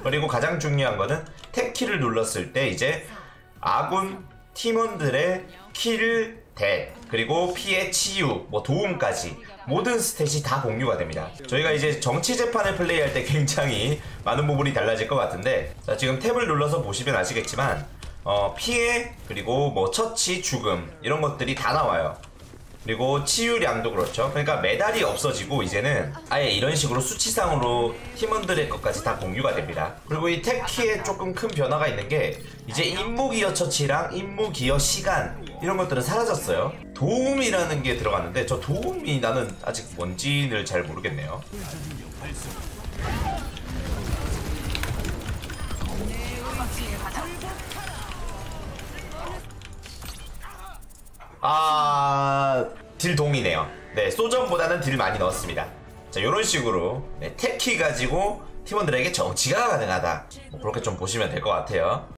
그리고 가장 중요한 거는 탭 키를 눌렀을 때 이제 아군 팀원들의 킬, 대, 그리고 피해 치유, 뭐 도움까지 모든 스탯이 다 공유가 됩니다. 저희가 이제 정치 재판을 플레이할 때 굉장히 많은 부분이 달라질 것 같은데, 자, 지금 탭을 눌러서 보시면 아시겠지만 피해, 그리고 뭐 처치, 죽음 이런 것들이 다 나와요. 그리고 치유량도 그렇죠. 그러니까 메달이 없어지고 이제는 아예 이런 식으로 수치상으로 팀원들의 것까지 다 공유가 됩니다. 그리고 이 탭키에 조금 큰 변화가 있는 게 이제 임무기어 처치랑 임무기어 시간 이런 것들은 사라졌어요. 도움이라는 게 들어갔는데 저 도움이 나는 아직 뭔지를 잘 모르겠네요. 딜 동이네요. 네, 소전보다는 딜 많이 넣었습니다. 자, 요런 식으로 탭키 가지고 팀원들에게 정치가 가능하다, 뭐 그렇게 좀 보시면 될 것 같아요.